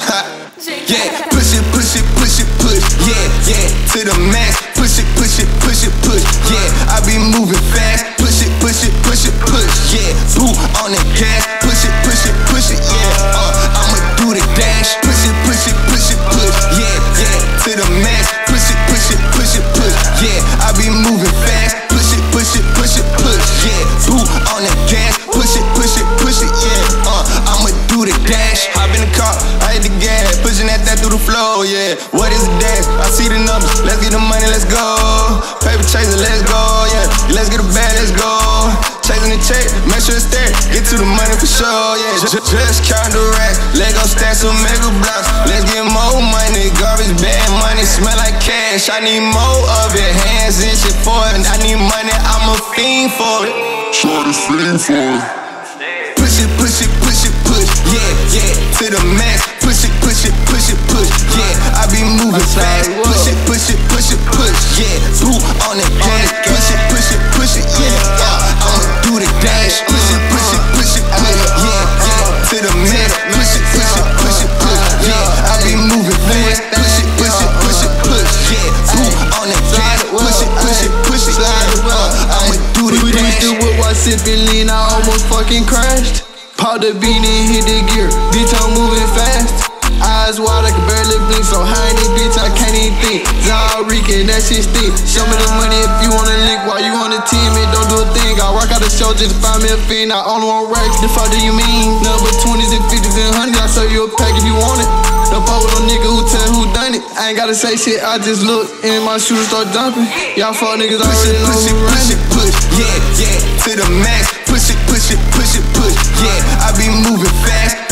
Yeah, push it, push it, push it, push. Yeah, yeah, to the max. Push it, push it, push it, push. Yeah, I be moving fast. Push it, push it, push it, push. Yeah, boot on the gas. Push it, push it, push it. Yeah, I'ma do the dash. Push it, push it, push it, push. Yeah, yeah, to the max. Push it, push it, push it, push. Yeah, I be moving fast. Push it, push it, push it, push. Yeah, boot on the gas. Push it, push it, push it. Yeah, I'ma do the dash. Hop in the car, I hit the gas. Pushing that through the flow, yeah. What is a dash? I see the numbers. Let's get the money, let's go. Paper chaser, let's go, yeah. Let's get a bag, let's go. Chasing the check, make sure it's there. Get to the money for sure, yeah. Just count the racks. Lego stacks of mega blocks. Let's get more money. Garbage bag money, smell like cash. I need more of it. Hands in shit for it. I need money, I'm a fiend for it. Shorty fiend for it. Push it, push it, push it, push. Yeah, yeah, to the max. Push it, push it, push it, push. Yeah, I be moving fast. Push it, push it, push it, push. Yeah, boot on the gas. Push it, push it, push it. Yeah, I'ma do the dash. Push it, push it, push it, push. Yeah, yeah, to the max. Push it, push it, push it, push. Yeah, I be moving fast. Push it, push it, push it, push. Yeah, boot on the gas. Push it, push it, push it. Yeah, I'ma do the dash. We still whip while sipping lean. I almost fucking crashed. Pop the beat and hit the gear. Bitch, I'm moving fast. Eyes wide, I can barely blink. So high in this bitch, I can't even think. Zalrican, that shit stink. Show me the money if you wanna link. While you on the team, it don't do a thing. I rock out the show just to find me a fiend. I only want racks, the fuck do you mean? Number 20s and 50s and 100s, I'll sell you a pack if you want it. Don't fuck with no nigga who tell who done it. I ain't gotta say shit, I just look and my shoes start jumping. Y'all fuck niggas already know who running. Push, yeah, yeah, to the max. Push it, push it, push it, push. Yeah, I be moving fast.